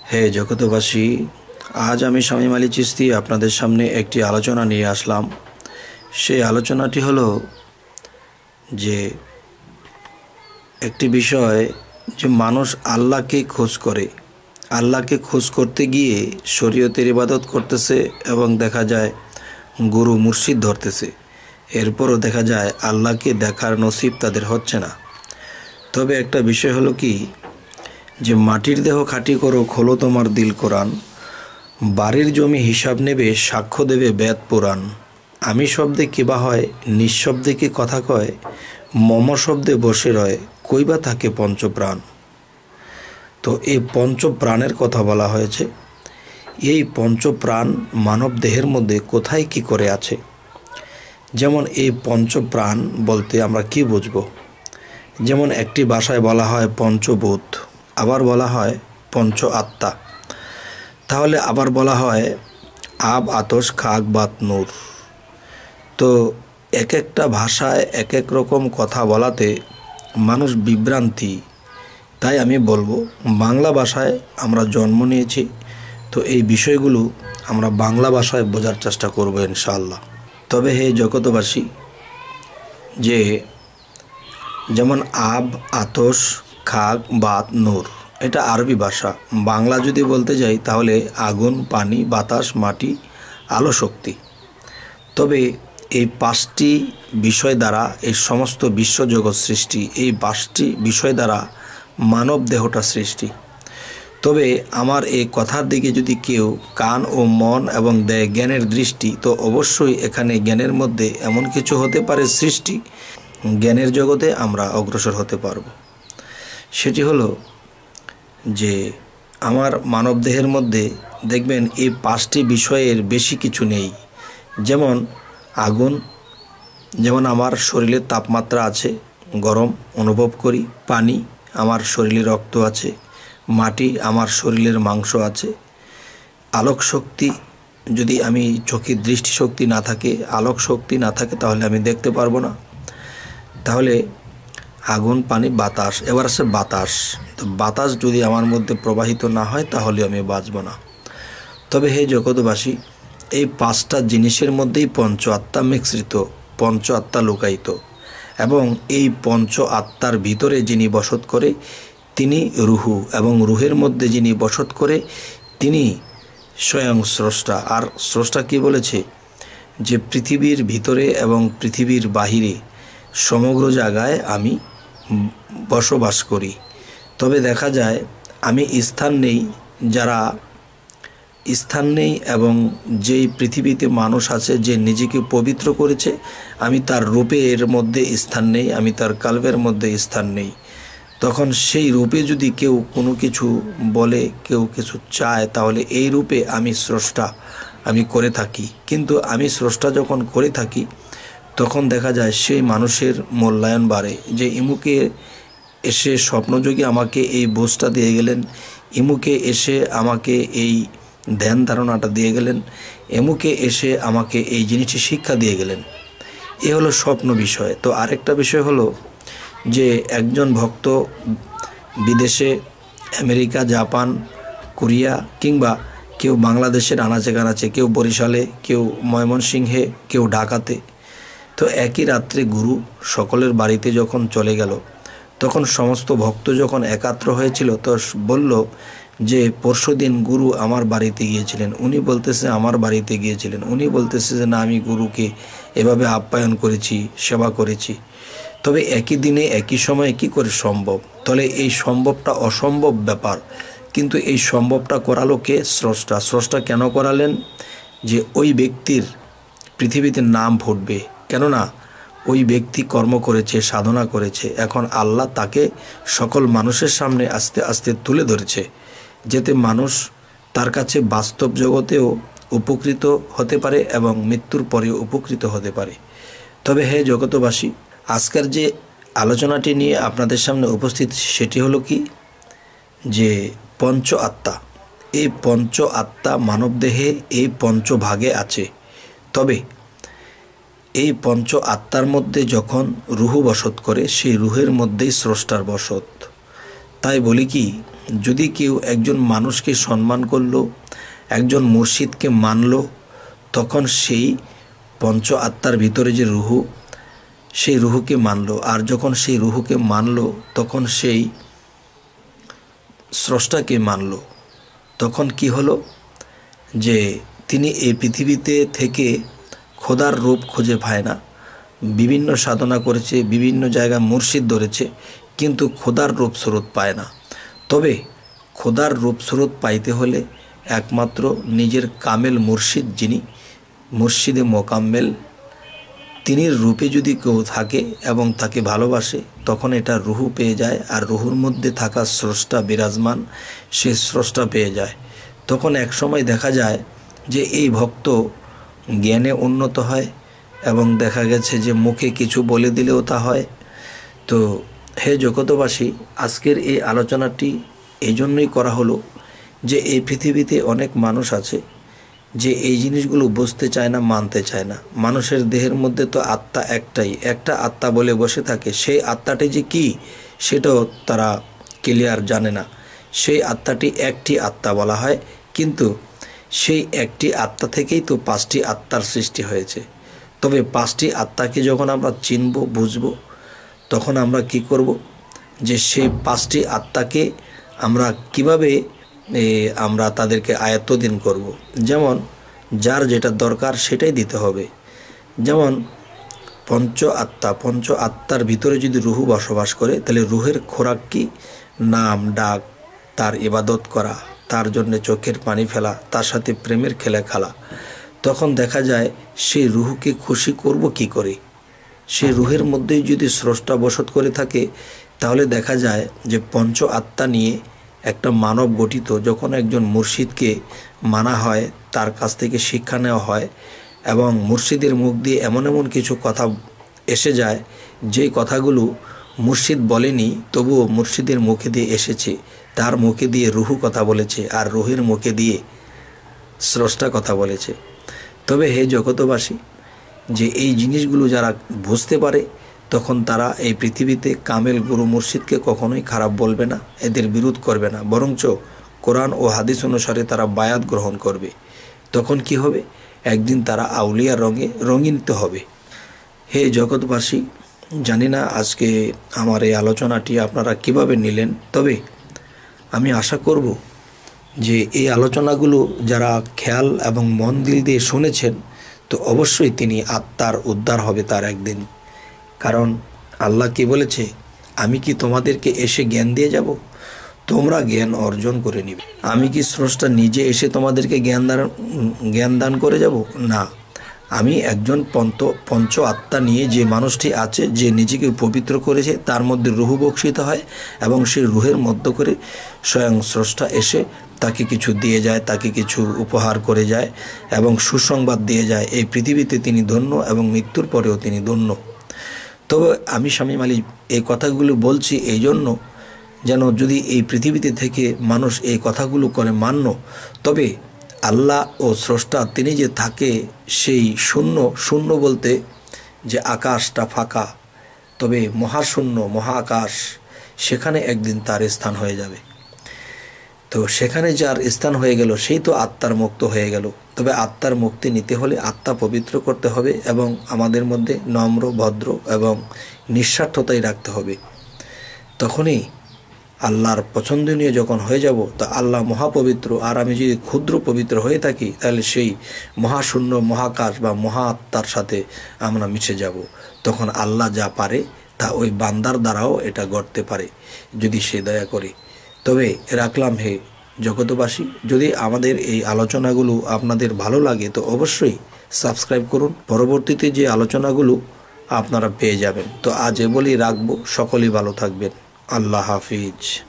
হে জগতবাসী, আজ আমি শামীম আলী চিশতি আপনাদের সামনে একটি আলোচনা নিয়ে আসলাম। সেই আলোচনাটি হলো যে একটি বিষয় যে মানুষ আল্লাহকে খোঁজ করে, আল্লাহকে খোঁজ করতে গিয়ে শরীয়তের ইবাদত করতেছে এবং দেখা যায় গুরু মুর্শিদ ধরতেছে, এরপরও দেখা যায় আল্লাহকে দেখার নসিব তাদের হচ্ছে না। তবে একটা বিষয় হলো কি, যে মাটির দেহ খাঁটি করো, খোলো তোমার দিল কোরআন, বাড়ির জমি হিসাব নেবে, সাক্ষ্য দেবে বেদ পুরাণ। আমি শব্দে কিবা হয়, নিঃশব্দে কি কথা কয়, মম শব্দে বসে রয়, কইবা থাকে পঞ্চপ্রাণ। তো এই পঞ্চপ্রাণের কথা বলা হয়েছে। এই পঞ্চপ্রাণ মানব দেহের মধ্যে কোথায় কি করে আছে? যেমন এই পঞ্চপ্রাণ বলতে আমরা কি বুঝব? যেমন একটি ভাষায় বলা হয় পঞ্চভূত, আবার বলা হয় পঞ্চ আত্মা, তাহলে আবার বলা হয় আব, আতশ, খাক, বাত, নূর। তো এক একটা ভাষায় এক এক রকম কথা বলাতে মানুষ বিভ্রান্তি। তাই আমি বলবো, বাংলা ভাষায় আমরা জন্ম নিয়েছি, তো এই বিষয়গুলো আমরা বাংলা ভাষায় বোঝার চেষ্টা করব ইনশাআল্লাহ। তবে হে জগতবাসী, যে যেমন আব, আতশ, খাক, বাত, নূর, এটা আরবি ভাষা। বাংলা যদি বলতে যাই তাহলে আগুন, পানি, বাতাস, মাটি, আলো, শক্তি। তবে এই পাঁচটি বিষয় দ্বারা এই সমস্ত বিশ্বজগৎ সৃষ্টি, এই পাঁচটি বিষয় দ্বারা মানব দেহটা সৃষ্টি। তবে আমার এই কথার দিকে যদি কেউ কান ও মন এবং দেয় জ্ঞানের দৃষ্টি, তো অবশ্যই এখানে জ্ঞানের মধ্যে এমন কিছু হতে পারে সৃষ্টি, জ্ঞানের জগতে আমরা অগ্রসর হতে পারব। সেটি হলো যে আমার মানব দেহের মধ্যে দেখবেন এই পাঁচটি বিষয়ের বেশি কিছু নেই। যেমন আগুন, যেমন আমার শরীরের তাপমাত্রা আছে, গরম অনুভব করি। পানি, আমার শরীরে রক্ত আছে। মাটি, আমার শরীরের মাংস আছে। আলোক শক্তি, যদি আমি চোখের দৃষ্টিশক্তি না থাকে, আলোক শক্তি না থাকে, তাহলে আমি দেখতে পারবো না। তাহলে আগুন, পানি, বাতাস। এবার আছে বাতাস। তো বাতাস যদি আমার মধ্যে প্রবাহিত না হয় তাহলে আমি বাঁচব না। তবে হে জগৎবাসী, এই পাঁচটা জিনিসের মধ্যেই পঞ্চ আত্মা মিশ্রিত, পঞ্চ আত্মা লুকায়িত, এবং এই পঞ্চ আত্মার ভিতরে যিনি বসত করে তিনি রুহু, এবং রুহের মধ্যে যিনি বসত করে তিনি স্বয়ং স্রষ্টা। আর স্রষ্টা কি বলেছে? যে পৃথিবীর ভিতরে এবং পৃথিবীর বাহিরে সমগ্র জায়গায় আমি বসবাস করি। তবে দেখা যায় আমি স্থান নেই, যারা স্থান নেই, এবং যেই পৃথিবীতে মানুষ আছে যে নিজেকে পবিত্র করেছে, আমি তার রূপের মধ্যে স্থান নেই, আমি তার কালবের মধ্যে স্থান নেই। তখন সেই রূপে যদি কেউ কোনো কিছু বলে, কেউ কিছু চায়, তাহলে এই রূপে আমি স্রষ্টা, আমি করে থাকি। কিন্তু আমি স্রষ্টা যখন করে থাকি, তখন দেখা যায় সেই মানুষের মূল্যায়ন বাড়ে, যে ইমুকে এসে স্বপ্নযোগী আমাকে এই বোঝটা দিয়ে গেলেন, ইমুকে এসে আমাকে এই ধ্যান ধারণাটা দিয়ে গেলেন, এমুকে এসে আমাকে এই জিনিসটি শিক্ষা দিয়ে গেলেন। এ হলো স্বপ্ন বিষয়। তো আরেকটা বিষয় হলো যে একজন ভক্ত বিদেশে, আমেরিকা, জাপান, কোরিয়া, কিংবা কেউ বাংলাদেশের আনাচে কানাচে, কেউ বরিশালে, কেউ ময়মনসিংহে, কেউ ঢাকাতে, তো একই রাত্রে গুরু সকলের বাড়িতে যখন চলে গেল, তখন সমস্ত ভক্ত যখন একাত্র হয়েছিল, তো বলল যে পরশুদিন গুরু আমার বাড়িতে গিয়েছিলেন, উনি বলতেছে আমার বাড়িতে গিয়েছিলেন, উনি বলতেছে যে না, আমি গুরুকে এভাবে আপ্যায়ন করেছি, সেবা করেছি। তবে একই দিনে একই সময়ে কি করে সম্ভব? তাহলে এই সম্ভবটা অসম্ভব ব্যাপার, কিন্তু এই সম্ভবটা করালো কে? স্রষ্টা। স্রষ্টা কেন করালেন? যে ওই ব্যক্তির পৃথিবীতে নাম ফুটবে, কেননা ওই ব্যক্তি কর্ম করেছে, সাধনা করেছে। এখন আল্লাহ তাকে সকল মানুষের সামনে আস্তে আস্তে তুলে ধরেছে, যাতে মানুষ তার কাছে বাস্তব জগতেও উপকৃত হতে পারে এবং মৃত্যুর পরেও উপকৃত হতে পারে। তবে হে জগতবাসী, আজকের যে আলোচনাটি নিয়ে আপনাদের সামনে উপস্থিত, সেটি হলো কি, যে পঞ্চ আত্মা। এই পঞ্চ আত্মা মানবদেহে এই পঞ্চভাগে আছে। তবে এই পঞ্চ আত্মার মধ্যে যখন রুহু বসত করে, সেই রুহের মধ্যেই স্রষ্টার বসত। তাই বলি কি, যদি কেউ একজন মানুষকে সম্মান করলো, একজন মুর্শিদকে মানলো, তখন সেই পঞ্চ আত্মার ভিতরে যে রুহু, সেই রুহুকে মানলো। আর যখন সেই রুহুকে মানলো তখন সেই স্রষ্টাকে মানলো। তখন কি হলো যে তিনি এই পৃথিবীতে থেকে খোদার রূপ খুঁজে পায় না। বিভিন্ন সাধনা করেছে, বিভিন্ন জায়গায় মুর্শিদ ধরেছে, কিন্তু খোদার রূপ স্রোত পায় না। তবে খোদার রূপ স্রোত পাইতে হলে একমাত্র নিজের কামেল মুর্শিদ, যিনি মুর্শিদে মোকাম্মেল, তিনি রূপে যদি কেউ থাকে এবং তাকে ভালোবাসে, তখন এটা রুহু পেয়ে যায়। আর রুহুর মধ্যে থাকা স্রষ্টা বিরাজমান, সে স্রষ্টা পেয়ে যায়। তখন এক সময় দেখা যায় যে এই ভক্ত জ্ঞানে উন্নত হয় এবং দেখা গেছে যে মুখে কিছু বলে দিলেও তা হয়। তো হে জগতবাসী, আজকের এই আলোচনাটি এই জন্যই করা হলো যে এই পৃথিবীতে অনেক মানুষ আছে যে এই জিনিসগুলো বুঝতে চায় না, মানতে চায় না। মানুষের দেহের মধ্যে তো আত্মা একটাই, একটা আত্মা বলে বসে থাকে। সেই আত্মাটি যে কি সেটাও তারা ক্লিয়ার জানে না। সেই আত্মাটি একটি আত্মা বলা হয়, কিন্তু সেই একটি আত্মা থেকেই তো পাঁচটি আত্মার সৃষ্টি হয়েছে। তবে পাঁচটি আত্মাকে যখন আমরা চিনব, বুঝব, তখন আমরা কি করব যে সেই পাঁচটি আত্মাকে আমরা কিভাবে আমরা তাদেরকে আয়ত্তদিন করব। যেমন যার যেটা দরকার সেটাই দিতে হবে। যেমন পঞ্চ আত্মার ভিতরে যদি রুহু বসবাস করে, তাহলে রুহের খোরাক কি? নাম ডাক, তার ইবাদত করা, তার জন্য চোখের পানি ফেলা, তার সাথে প্রেমের খেলা। তখন দেখা যায় সেই রুহুকে খুশি করব কি করে? সেই রুহের মধ্যেই যদি স্রষ্টা বসত করে থাকে, তাহলে দেখা যায় যে পঞ্চ আত্মা নিয়ে একটা মানব গঠিত যখন একজন মুর্শিদকে মানা হয়, তার কাছ থেকে শিক্ষা নেওয়া হয় এবং মুর্শিদের মুখ দিয়ে এমন এমন কিছু কথা এসে যায় যেই কথাগুলো মুর্শিদ বলেনি, তবুও মুর্শিদের মুখে দিয়ে এসেছে। তার মুখে দিয়ে রুহু কথা বলেছে আর রুহের মুখে দিয়ে স্রষ্টা কথা বলেছে। তবে হে জগতবাসী, যে এই জিনিসগুলো যারা বুঝতে পারে, তখন তারা এই পৃথিবীতে কামেল গুরু মুর্শিদকে কখনোই খারাপ বলবে না, এদের বিরোধ করবে না, বরঞ্চ কোরআন ও হাদিস অনুসারে তারা বায়াত গ্রহণ করবে। তখন কি হবে? একদিন তারা আউলিয়ার রঙে রঙিত হবে। হে জগৎবাসী, জানি না আজকে আমার এই আলোচনাটি আপনারা কিভাবে নিলেন, তবে আমি আশা করব যে এই আলোচনাগুলো যারা খেয়াল এবং মন দিল দিয়ে শুনেছেন, তো অবশ্যই তিনি আত্মার উদ্ধার হবে তার একদিন। কারণ আল্লাহ কি বলেছে, আমি কি তোমাদেরকে এসে জ্ঞান দিয়ে যাব? তোমরা জ্ঞান অর্জন করে নিবে। আমি কি স্রষ্টা নিজে এসে তোমাদেরকে জ্ঞান দান করে যাব? না, আমি একজন পঞ্চ আত্মা নিয়ে যে মানুষটি আছে, যে নিজেকে পবিত্র করেছে, তার মধ্যে রুহু বক্ষিত হয় এবং সেই রুহের মধ্য করে স্বয়ং স্রষ্টা এসে তাকে কিছু দিয়ে যায়, তাকে কিছু উপহার করে যায় এবং সুসংবাদ দিয়ে যায়। এই পৃথিবীতে তিনি ধন্য এবং মৃত্যুর পরেও তিনি ধন্য। তবে আমি শামীম আলী এই কথাগুলো বলছি এই জন্য, যেন যদি এই পৃথিবীতে থেকে মানুষ এই কথাগুলো করে মান্য, তবে আল্লাহ ও স্রষ্টা তিনি যে থাকে সেই শূন্য বলতে যে আকাশটা ফাঁকা, তবে মহাশূন্য মহাকাশ, সেখানে একদিন তার স্থান হয়ে যাবে। তো সেখানে যার স্থান হয়ে গেল সেই তো আত্মার মুক্ত হয়ে গেল। তবে আত্মার মুক্তি নিতে হলে আত্মা পবিত্র করতে হবে এবং আমাদের মধ্যে নম্র, ভদ্র এবং নিঃস্বার্থতাই রাখতে হবে। তখনই আল্লাহর পছন্দনীয় যখন হয়ে যাব, তো আল্লাহ মহাপবিত্র আর আমি যদি ক্ষুদ্র পবিত্র হয়ে থাকি, তাহলে সেই মহাশূন্য মহাকাশ বা মহা আত্মার সাথে আমরা মিশে যাব। তখন আল্লাহ যা পারে তা ওই বান্দার দ্বারাও এটা গড়তে পারে, যদি সে দয়া করে। তবে রাখলাম হে জগতবাসী, যদি আমাদের এই আলোচনাগুলো আপনাদের ভালো লাগে তো অবশ্যই সাবস্ক্রাইব করুন, পরবর্তীতে যে আলোচনাগুলো আপনারা পেয়ে যাবেন। তো আজ এ বলেই রাখবো, সকলেই ভালো থাকবেন। আল্লাহ হাফিজ।